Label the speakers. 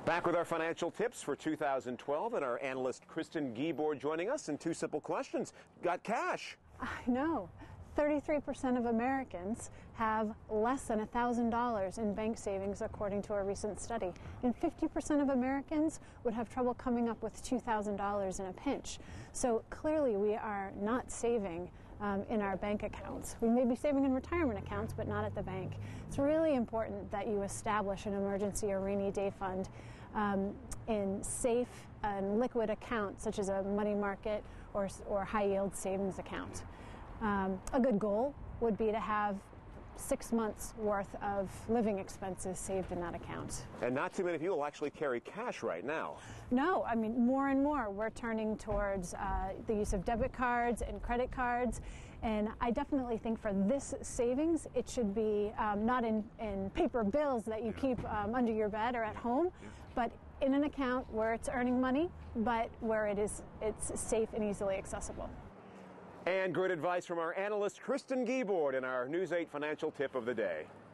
Speaker 1: Back with our financial tips for 2012 and our analyst Kristen Giebor joining us in two simple questions. Got cash?
Speaker 2: I know. 33% of Americans have less than $1,000 in bank savings, according to a recent study. And 50% of Americans would have trouble coming up with $2,000 in a pinch. So clearly we are not saving in our bank accounts. We may be saving in retirement accounts, but not at the bank. It's really important that you establish an emergency or rainy day fund in safe and liquid accounts, such as a money market or high yield savings account. A good goal would be to have 6 months worth of living expenses saved in that account.
Speaker 1: And not too many people actually carry cash right now.
Speaker 2: No, I mean, more and more we're turning towards the use of debit cards and credit cards. And I definitely think for this savings, it should be not in paper bills that you keep under your bed or at home, but in an account where it's earning money, but where it's safe and easily accessible.
Speaker 1: And good advice from our analyst Kristen Giebor in our News 8 financial tip of the day.